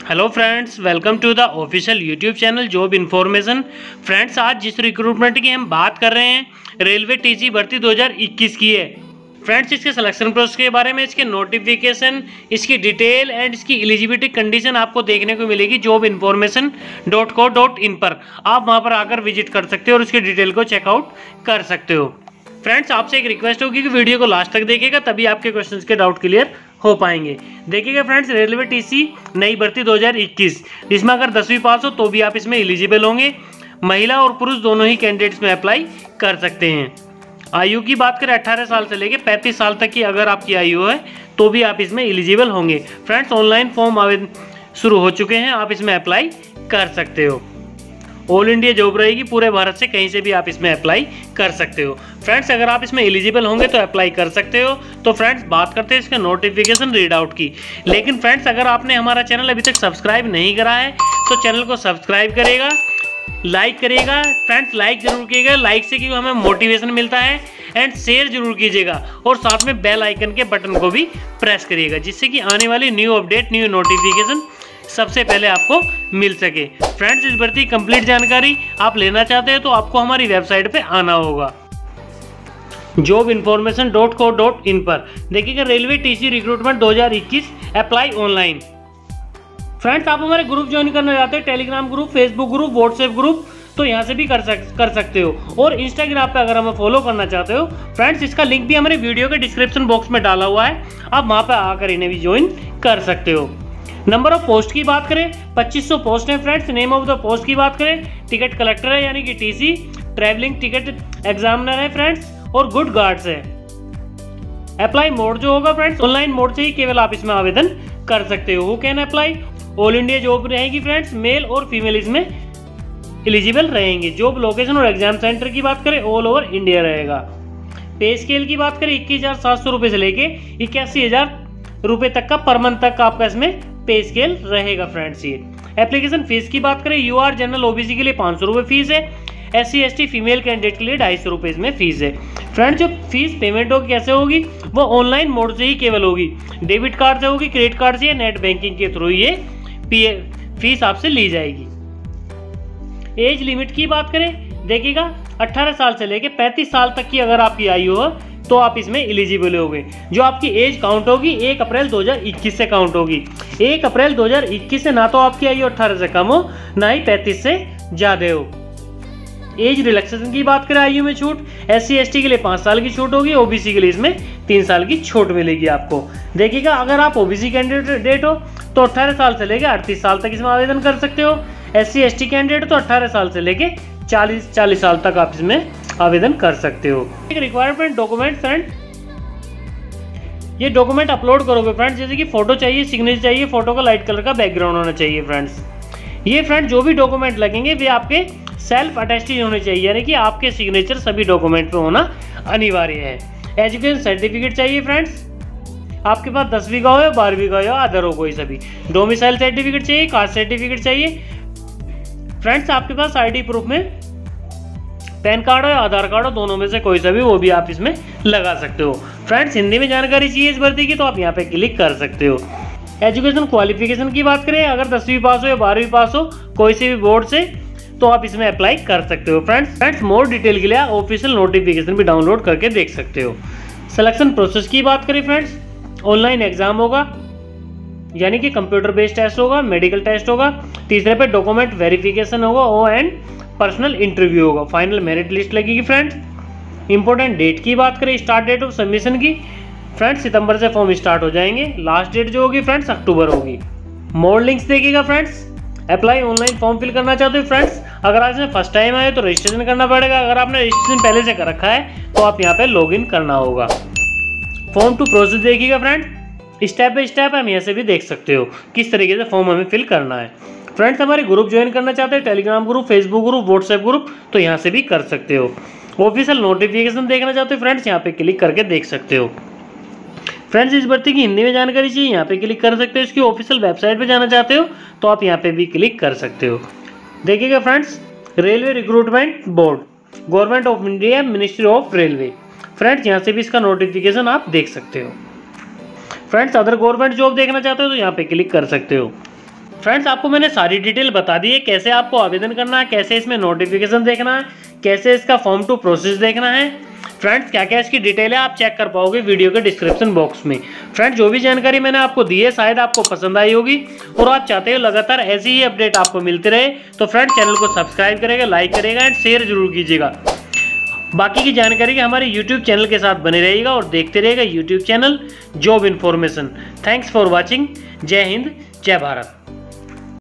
Hello friends, welcome to the official YouTube channel job information. Friends, आज जिस recruitment की हम बात कर रहे हैं रेलवे टीसी भर्ती 2021 की है। फ्रेंड्स, इसके सिलेक्शन प्रोसेस के बारे में, इसके नोटिफिकेशन, इसकी डिटेल एंड इसकी एलिजिबिलिटी कंडीशन आपको देखने को मिलेगी jobiinformation.co.in पर। आप वहां पर आकर विजिट कर सकते हो और उसकी डिटेल को चेकआउट कर सकते हो। फ्रेंड्स, आपसे एक रिक्वेस्ट होगी कि वीडियो को लास्ट तक देखिएगा, तभी आपके क्वेश्चंस के डाउट क्लियर हो पाएंगे। देखिएगा फ्रेंड्स, रेलवे टीसी नई भर्ती 2021, जिसमें अगर 10वीं पास हो तो भी आप इसमें एलिजिबल होंगे। महिला और पुरुष दोनों ही कैंडिडेट्स में अप्लाई कर सकते हैं। आयु की बात करें 18 साल से लेकर 35 साल तक की अगर आपकी आयु है तो भी आप इसमें एलिजिबल होंगे। फ्रेंड्स, ऑनलाइन फॉर्म आवेदन शुरू हो चुके हैं, आप इसमें अप्लाई कर सकते हो। ऑल इंडिया जॉब रहेगी, पूरे भारत से कहीं से भी आप इसमें अप्लाई कर सकते हो। फ्रेंड्स, अगर आप इसमें एलिजिबल होंगे तो अप्लाई कर सकते हो। तो फ्रेंड्स, बात करते हैं इसके नोटिफिकेशन रीड आउट की। लेकिन फ्रेंड्स, अगर आपने हमारा चैनल अभी तक सब्सक्राइब नहीं करा है तो चैनल को सब्सक्राइब करेगा, लाइक करिएगा। फ्रेंड्स, लाइक जरूर कीजिएगा, लाइक से क्योंकि हमें मोटिवेशन मिलता है। एंड शेयर जरूर कीजिएगा और साथ में बेल आइकन के बटन को भी प्रेस करिएगा, जिससे कि आने वाली न्यू अपडेट, न्यू नोटिफिकेशन सबसे पहले आपको मिल सके। फ्रेंड्स, इस भर्ती कंप्लीट जानकारी आप लेना चाहते हैं तो आपको हमारी वेबसाइट पे आना होगा jobinformation.co.in पर। देखिएगा railway TC recruitment 2021 apply online. Friends, आप हमारे ग्रुप ज्वाइन करना चाहते हैं, Telegram group, Facebook group, WhatsApp group, तो यहाँ से भी कर सकते हो। और इंस्टाग्राम पे अगर हमें फॉलो करना चाहते हो फ्रेंड्स, इसका लिंक भी हमारे वीडियो के डिस्क्रिप्शन बॉक्स में डाला हुआ है, आप वहाँ पे आकर इन्हें भी ज्वाइन कर सकते हो। नंबर ऑफ पोस्ट की बात करें 2500 पोस्ट है friends. Name of the post की बात करें टिकट कलेक्टर है यानी कि टीसी, ट्रैवलिंग टिकट एग्जामिनर है फ्रेंड्स, और गुड गार्ड्स है। अप्लाई मोड जो होगा फ्रेंड्स, ऑनलाइन मोड से ही केवल आप इसमें आवेदन कर सकते हो। Who can apply? All India job रहेगी फ्रेंड्स, मेल और फीमेल इसमें एलिजिबल रहेंगे। जॉब लोकेशन और एग्जाम सेंटर की बात करें ऑल ओवर इंडिया रहेगा। पे स्केल की बात करें 21,700 रुपये से लेके 81,000 रुपये तक का पर मंथ तक आपका इसमें पे स्केल रहेगा फ्रेंड्स। ये एप्लीकेशन फीस की बात करें यूआर जनरल ओबीसी के लिए 500 रुपये फीस है, SC ST फीमेल कैंडिडेट के लिए 250 रुपये इसमें फीस है। फ्रेंड्स, जो फीस पेमेंट होगी कैसे होगी, वो ऑनलाइन मोड से ही केवल होगी। डेबिट कार्ड से होगी, क्रेडिट कार्ड से या नेट बैंकिंग के थ्रू ये फीस आपसे ली जाएगी। एज लिमिट की बात करें, देखिएगा 18 साल से लेकर 35 साल तक की अगर आपकी आयु हो तो आप इसमें एलिजिबल होगे। जो आपकी एज काउंट होगी 1 अप्रैल 2021 से काउंट होगी। 1 अप्रैल 2021 से ना तो आपकी आयु 18 से कम हो, ना ही 35 से ज़्यादा हो। एज रिलैक्सेशन की बात करें, आयु में छूट SC ST के लिए 5 साल की छूट होगी, OBC के लिए इसमें 3 साल की छूट मिलेगी आपको। देखिएगा, अगर आप OBC कैंडिडेट हो तो 18 साल से लेकर 38 साल तक इसमें आवेदन कर सकते हो। SC ST कैंडिडेट तो 18 साल से लेके 40 साल तक आप इसमें आवेदन कर सकते हो। एक रिक्वायरमेंट डॉक्यूमेंट फ्रेंड, ये डॉक्यूमेंट अपलोड करोगे फ्रेंड्स, जैसे कि फोटो चाहिए, सिग्नेचर चाहिए, फोटो का लाइट कलर का बैकग्राउंड होना चाहिए फ्रेंड्स। ये फ्रेंड जो भी डॉक्यूमेंट लगेंगे वे आपके सेल्फ अटेस्टेड होने चाहिए, यानी कि आपके सिग्नेचर सभी डॉक्यूमेंट पे होना अनिवार्य है। एजुकेशन सर्टिफिकेट चाहिए फ्रेंड्स, आपके पास 10वीं का हो या 12वीं का हो या अदर हो कोई सभी। डोमिसाइल सर्टिफिकेट चाहिए, कास्ट सर्टिफिकेट चाहिए फ्रेंड्स। आपके पास आईडी प्रूफ में पैन कार्ड हो या आधार कार्ड हो, दोनों में से कोई सा भी, वो भी आप इसमें लगा सकते हो। फ्रेंड्स, हिंदी में जानकारी चाहिए इस भर्ती की तो आप यहाँ पे क्लिक कर सकते हो। एजुकेशन क्वालिफिकेशन की बात करें, अगर 10वीं पास हो या 12वीं पास हो कोई से भी बोर्ड से, तो आप इसमें अप्लाई कर सकते हो फ्रेंड्स। मोर डिटेल के लिए आप ऑफिशियल नोटिफिकेशन भी डाउनलोड करके देख सकते हो। सिलेक्शन प्रोसेस की बात करें फ्रेंड्स, ऑनलाइन एग्जाम होगा यानी कि कंप्यूटर बेस्ड टेस्ट होगा, मेडिकल टेस्ट होगा, तीसरे पे डॉक्यूमेंट वेरिफिकेशन होगा और एंड पर्सनल इंटरव्यू होगा। फाइनल मेरिट लिस्ट लगेगी फ्रेंड्स। इंपॉर्टेंट डेट की बात करें, स्टार्ट डेट ऑफ सबमिशन की फ्रेंड्स सितंबर से फॉर्म स्टार्ट हो जाएंगे। लास्ट डेट जो होगी फ्रेंड्स अक्टूबर होगी। मोर लिंक्स देखिएगा friends. Apply online form fill करना चाहते हो फ्रेंड्स, अगर आज में फर्स्ट टाइम आए तो रजिस्ट्रेशन करना पड़ेगा। अगर आपने रजिस्ट्रेशन पहले से कर रखा है तो आप यहाँ पे लॉगिन करना होगा। फॉर्म टू प्रोसेस देखिएगा फ्रेंड, स्टेप बाय स्टेप हम यहाँ से भी देख सकते हो किस तरीके से फॉर्म हमें फिल करना है। फ्रेंड्स, हमारे ग्रुप ज्वाइन करना चाहते हैं, Telegram group, Facebook group, WhatsApp group, तो यहाँ से भी कर सकते हो। ऑफिशियल नोटिफिकेशन देखना चाहते हो फ्रेंड्स, यहाँ पे क्लिक करके देख सकते हो। फ्रेंड्स, इस भर्ती की हिंदी में जानकारी चाहिए, यहाँ पे क्लिक कर सकते हो। इसकी ऑफिशियल वेबसाइट पे जाना चाहते हो तो आप यहाँ पे भी क्लिक कर सकते हो। देखिएगा friends, railway recruitment board, government of India, ministry of railway. Friends, यहाँ से भी इसका नोटिफिकेशन आप देख सकते हो। फ्रेंड्स, अदर गवर्नमेंट जॉब देखना चाहते हो तो यहाँ पे क्लिक कर सकते हो। फ्रेंड्स आपको मैंने सारी डिटेल बता दी है, कैसे आपको आवेदन करना है, कैसे इसमें नोटिफिकेशन देखना है, कैसे इसका फॉर्म टू प्रोसेस देखना है। फ्रेंड्स क्या क्या इसकी डिटेल है आप चेक कर पाओगे वीडियो के डिस्क्रिप्शन बॉक्स में। फ्रेंड्स जो भी जानकारी मैंने आपको दी है शायद आपको पसंद आई होगी और आप चाहते हो लगातार ऐसी ही अपडेट आपको मिलती रहे, तो फ्रेंड्स चैनल को सब्सक्राइब करेगा, लाइक करेगा एंड शेयर जरूर कीजिएगा। बाकी की जानकारी हमारे यूट्यूब चैनल के साथ बने रहेगा और देखते रहेगा YouTube channel job information. Thanks for watching. जय हिंद, जय भारत।